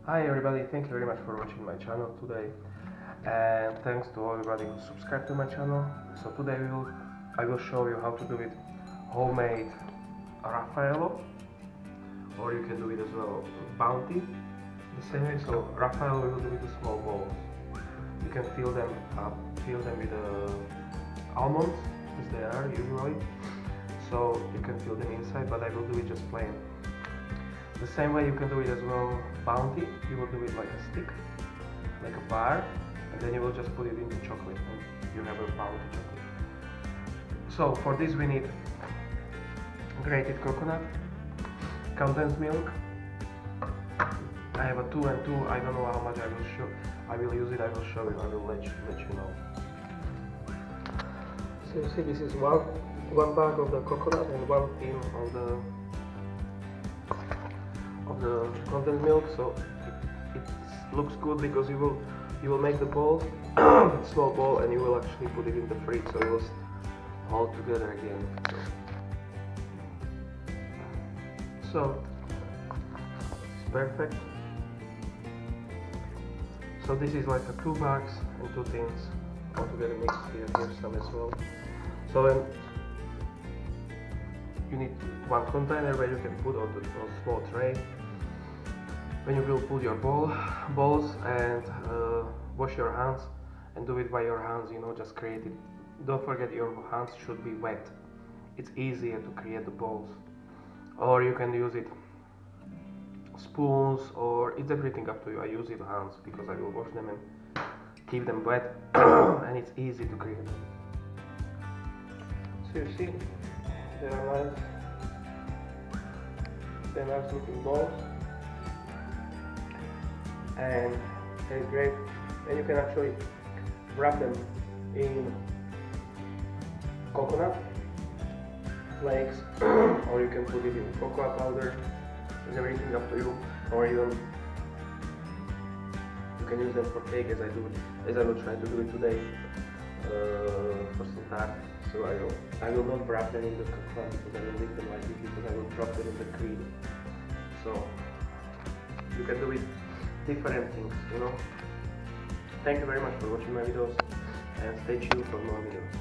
Hi everybody, thank you very much for watching my channel today, and thanks to everybody who subscribed to my channel. So today I will show you how to do it homemade Raffaello, or you can do it as well bounty the same way. So Raffaello we will do with the small balls. You can fill them up, fill them with almonds as they are usually. So you can fill them inside, but I will do it just plain. The same way you can do it as well bounty. You will do it like a stick, like a bar, and then you will just put it into chocolate and you have a bounty chocolate. So for this we need grated coconut, condensed milk. I have a 2 and 2. I don't know how much I will use it. I will show you. I will let you know. So you see, this is one bag of the coconut and 1 pin of the condensed milk. So it looks good because you will make the ball small ball, and you will actually put it in the fridge, so it will hold together again. So it's perfect. So this is like a 2 bags and 2 tins all together mixed. Here's some as well. So then you need 1 container where you can put on the small tray. When you will put your balls and wash your hands and do it by your hands, just create it. Don't forget your hands should be wet. It's easier to create the balls. Or you can use it spoons, or it's everything up to you. I use it hands because I will wash them and keep them wet and it's easy to create them. So you see, they're nice looking balls, and they're great, and you can actually wrap them in coconut flakes or you can put it in cocoa powder. It's everything up to you, or even you can use them for cake as I will try to do it today for some time. So I will not wrap them in the coconut because I will leave them like this, because I will drop them in the cream. So you can do it different things, Thank you very much for watching my videos, and stay tuned for more videos.